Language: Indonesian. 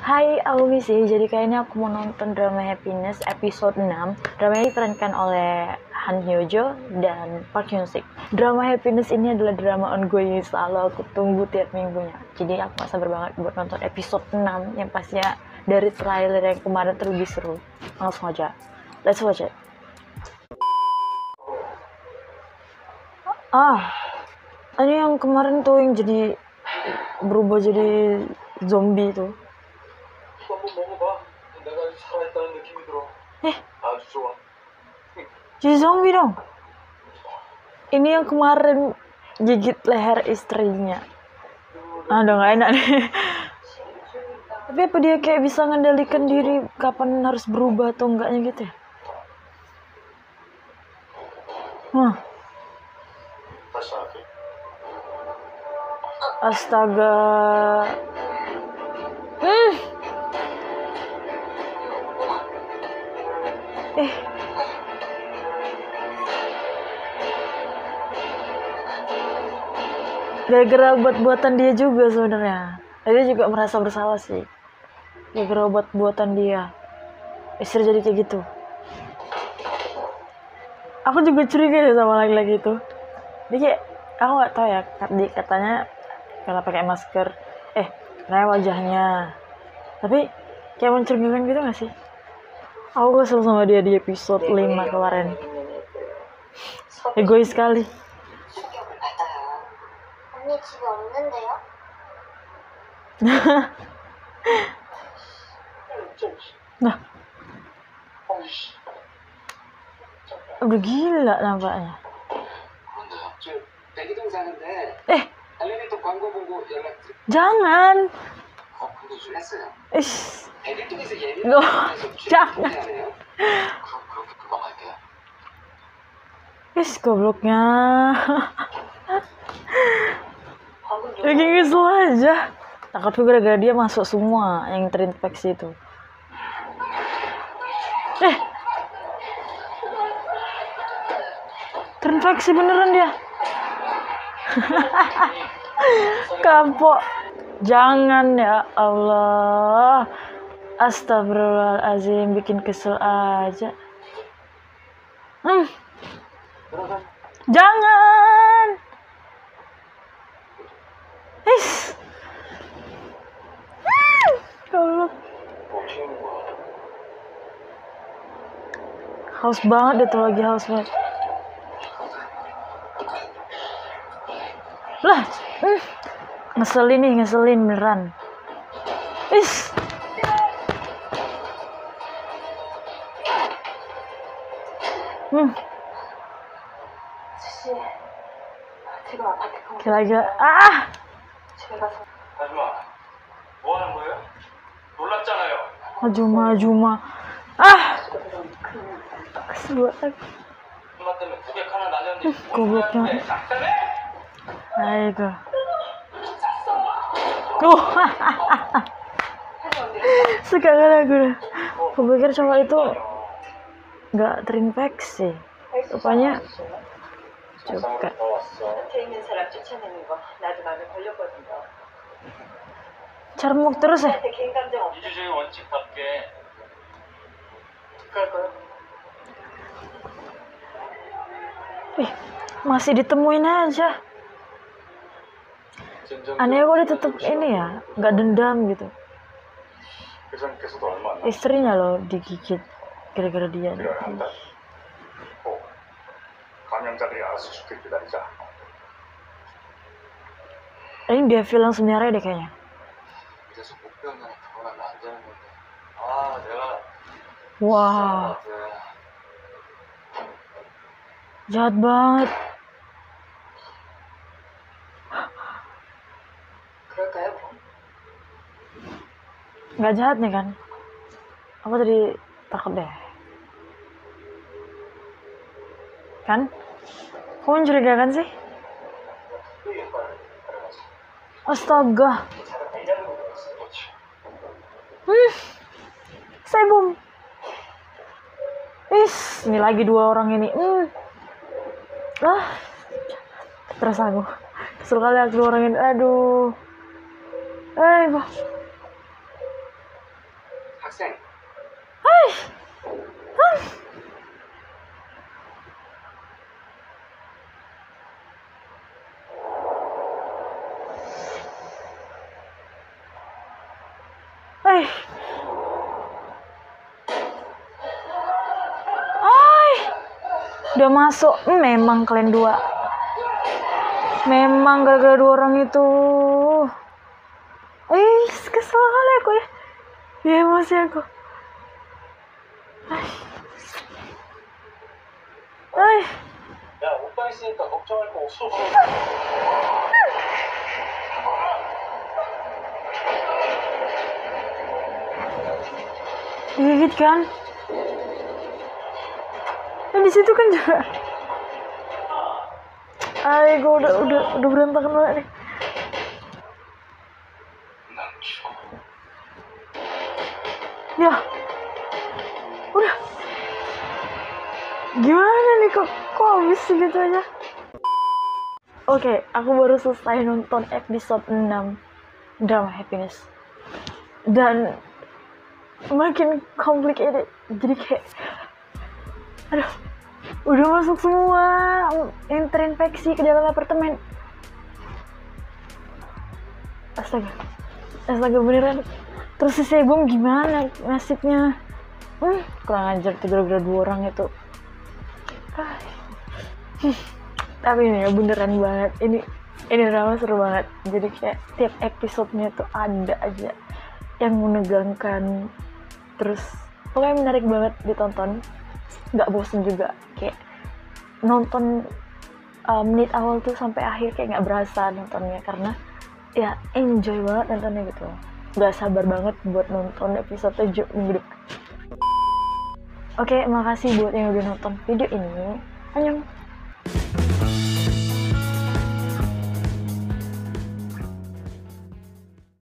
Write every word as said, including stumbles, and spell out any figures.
Hai, aku Missy. Jadi kayaknya aku mau nonton drama Happiness episode enam. Drama ini diperankan oleh Han Hyo Jo dan Park Hyun Sik. Drama Happiness ini adalah drama ongoing yang selalu aku tunggu tiap minggunya. Jadi aku gak sabar banget buat nonton episode enam yang pastinya dari trailer yang kemarin tuh lebih seru. Langsung aja. Let's watch it. Ah, ini yang kemarin tuh yang jadi berubah jadi zombie tuh. 한번 먹어봐. 내가 살아있다는 느낌이 들어. Eh, 아주 좋아. jadi zombie dong. Ini yang kemarin gigit leher istrinya. Ah, udah gak enak nih. Tapi apa dia kayak bisa ngendalikan diri kapan harus berubah atau enggaknya gitu ya? Wah, 다시 할게. astaga. Hmm. Eh. Gara-gara buat-buatan dia juga sebenarnya. Dia juga merasa bersalah sih. Gara-gara buat-buatan dia. Istri jadi kayak gitu. Aku juga curiga deh sama laki-laki itu. Dia kayak, aku nggak tahu ya. Dia katanya karena pakai masker. Eh, karena wajahnya. Tapi kayak mencurigakan gitu nggak sih? Aku kesel sama dia di episode lima kemarin. Egois sekali. 충격을 받아요. 언니 집에 없는데요? Nah, udah gila nampaknya. 그런데요. 저 대기동 사는데 Eh, 엘리베이터 광고 보고 연락 드려. jangan. 어, 근데 좀 했어요. Ish, 대기동에서 Loh, 예민해서 jangan. 하네요. 그럼 그렇게 금방 갈게요. ish gobloknya. Bikin kesel aja. Takut tuh gara-gara dia masuk semua yang terinfeksi itu. Eh, terinfeksi beneran dia. Kapok. Jangan ya Allah. Astagfirullahaladzim, bikin kesel aja. Hmm. Jangan. Is. Goblok. Haus banget deh tuh lagi haus banget. Lah, hmm. ngeselin nih, ngeselin beneran. Is. Hmm. Gila-gila. Ah. 하지마. 뭐 하는 거예요? 놀랐잖아요. Maju, maju, mah. Ah. Kesel banget. 엄마 때문에 무게 하나 날렸는데 gobloknya. 작다네? Nah itu. Oh. Sekarang aku aku pikir cowok itu nggak terinfeksi. Rupanya juga. 곁에 있는 사람 쫓아내는 거 나도 마음에 걸렸거든요. Cermuk terus ya. 나한테 개인 감정 없어. 이주주의 원칙답게 그럴까요? Ih, masih ditemuin aja. Aneh kok dia tetep ini ya, nggak dendam gitu. 회장께서도 얼마 안 Istrinya loh digigit gara-gara dia. 남았어요. 한 달. 꼭 감염자들이 알아서 죽게 기다리자. Ini dia film sebenarnya deh kayaknya. 이래서 목표는 결혼하면 안 되는 건데. 아, 내가 Wah, 그 jahat banget. 그럴까요? 그럼? Nggak jahat nih kan? Aku tadi takut deh. Kan? Kok mencurigakan sih? Astaga. Hmm. Saya bom. Is, ini lagi dua orang ini. Hmm. Ah. Terus aku. Kesel kali aku dua orang ini. Aduh. Eh, bah. 학생. Hai. Hai. Udah masuk. Hmm, memang kalian dua. Memang gara-gara dua orang itu. Eh, kesel kali aku ya. Ya emosi aku. Hai. Hai. 야, 오빠 있으니까 걱정할 거 없어. Digigit kan? Nah, di situ kan juga. Ay, gue udah udah udah berantakan banget nih. Ya, udah. Gimana nih kok kok habis gitu aja? Oke, aku baru selesai nonton episode enam Drama Happiness dan makin complicated. Jadi kayak, aduh, udah masuk semua yang terinfeksi ke dalam apartemen. Astaga, astaga beneran. Terus si Sebum gimana nasibnya? Hmm, kurang ajar tuh gara-gara dua orang itu. Ah. Hmm. Tapi ini ya beneran banget. Ini ini drama seru banget. Jadi kayak tiap episodenya tuh ada aja yang menegangkan. Terus pokoknya menarik banget ditonton. Nggak bosen juga. Kayak nonton uh, menit awal tuh sampai akhir kayak nggak berasa nontonnya karena ya enjoy banget nontonnya gitu. Gak sabar banget buat nonton episode tujuh minggu depan. Oke, makasih buat yang udah nonton video ini. Annyeong.